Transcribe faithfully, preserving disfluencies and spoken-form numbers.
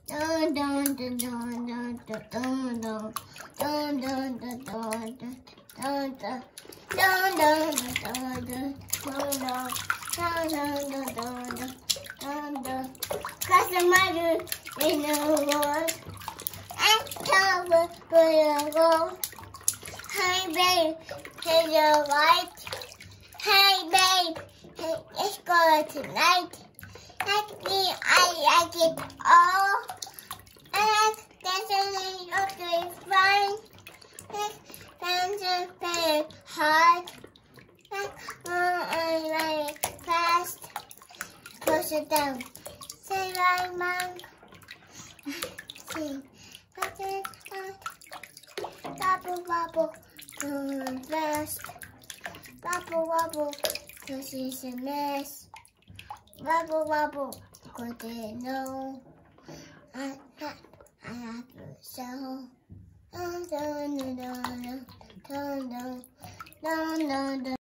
Dun dun dun dun dun dun dun dun dun dun dun dun dun dun. Dun dun dun dun dun dun dun dun dun dun dun. Cause the mother in the world and cover for the gold. Hey babe, to the right. Hey babe, hey, let's go tonight. Like me, I like it all. I like dancing up to fine. Like dancing very hard. Like oh, I like fast. Push it down. Say right, mom. Sing. Push it down. Bubble, bubble. Going fast. Bubble, bubble. Cause it's a mess. Wobble, wobble, cause they know I, I, I have to show. Dun, dun, dun, dun, dun, dun, dun, dun, dun.